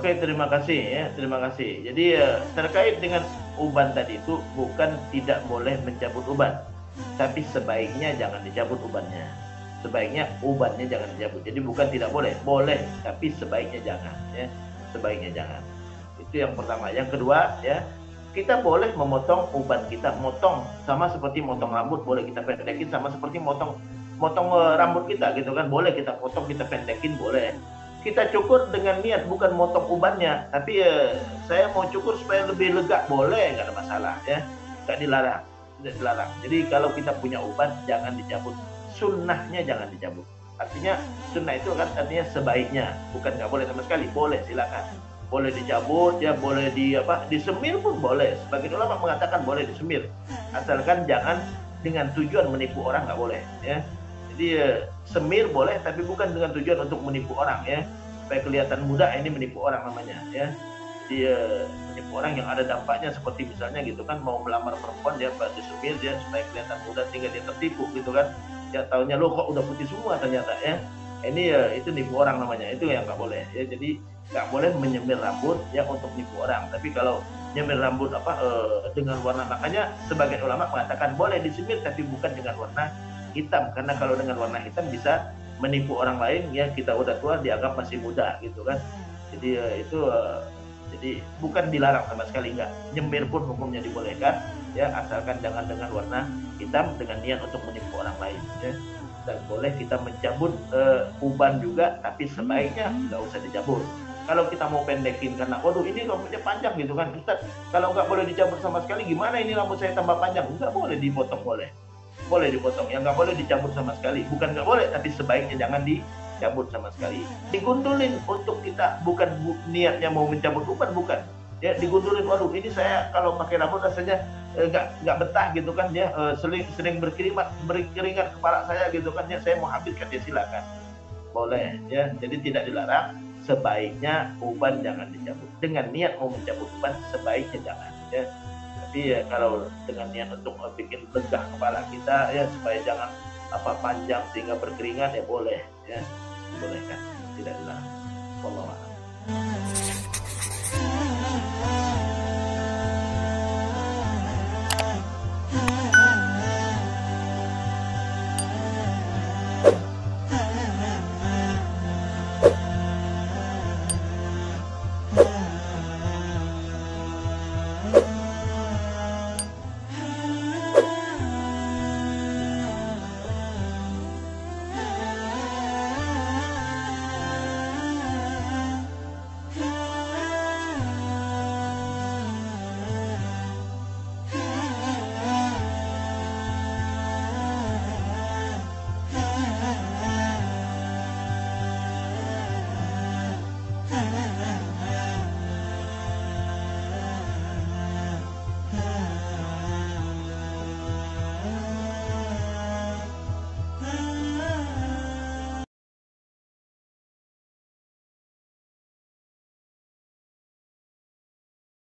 Oke, terima kasih ya, terima kasih. Jadi terkait dengan uban tadi itu bukan tidak boleh mencabut uban, tapi sebaiknya jangan dicabut ubannya. Sebaiknya ubannya jangan dicabut. Jadi bukan tidak boleh, boleh, tapi sebaiknya jangan ya. Sebaiknya jangan. Itu yang pertama. Yang kedua ya, kita boleh memotong uban kita, motong sama seperti motong rambut boleh kita pendekin, sama seperti motong motong rambut kita gitu kan, boleh kita potong, kita pendekin boleh. Kita cukur dengan niat bukan motong ubannya, tapi saya mau cukur supaya lebih lega, boleh, nggak ada masalah ya, nggak dilarang, tidak dilarang. Jadi kalau kita punya uban jangan dicabut, sunnahnya jangan dicabut. Artinya sunnah itu kan artinya sebaiknya, bukan nggak boleh sama sekali, boleh silakan, boleh dicabut ya, boleh disemir pun boleh. Sebagian ulama mengatakan boleh disemir, asalkan jangan dengan tujuan menipu orang, nggak boleh ya. Jadi semir boleh, tapi bukan dengan tujuan untuk menipu orang ya, supaya kelihatan muda, ini menipu orang namanya ya. Jadi menipu orang yang ada dampaknya, seperti misalnya gitu kan, mau melamar perempuan dia disemir dia supaya kelihatan muda sehingga dia tertipu gitu kan. Ya tahunya lo kok udah putih semua ternyata ya. Ini itu nipu orang namanya, itu yang nggak boleh ya. Jadi nggak boleh menyemir rambut ya untuk nipu orang. Tapi kalau nyemir rambut dengan warna, makanya sebagian ulama mengatakan boleh disemir tapi bukan dengan warna hitam, karena kalau dengan warna hitam bisa menipu orang lain ya, kita udah tua dianggap masih muda gitu kan. Jadi jadi bukan dilarang sama sekali, enggak. Nyemir pun hukumnya dibolehkan ya, asalkan jangan dengan warna hitam dengan niat untuk menipu orang lain ya. Dan boleh kita mencabut uban juga, tapi sebaiknya nggak usah dicabut. Kalau kita mau pendekin karena waduh ini rambutnya panjang gitu kan, Ustaz, kalau nggak boleh dicabut sama sekali gimana ini rambut saya tambah panjang? Nggak boleh dipotong, boleh dipotong, yang nggak boleh dicabut sama sekali. Bukan nggak boleh, tapi sebaiknya jangan dicabut sama sekali. Digundulin untuk kita, bukan niatnya mau mencabut uban, bukan ya, digundulin, waduh ini saya kalau pakai rambut rasanya nggak betah gitu kan ya, sering berkeringat kepala saya gitu kan ya, saya mau habiskan, ya silakan, boleh ya. Jadi tidak dilarang, sebaiknya uban jangan dicabut. Dengan niat mau mencabut uban sebaiknya jangan ya. Tapi ya kalau dengan niat untuk bikin lega kepala kita ya, supaya jangan panjang sehingga berkeringat, ya boleh ya, dibolehkan, tidak dilarang. Wallahu a'lam.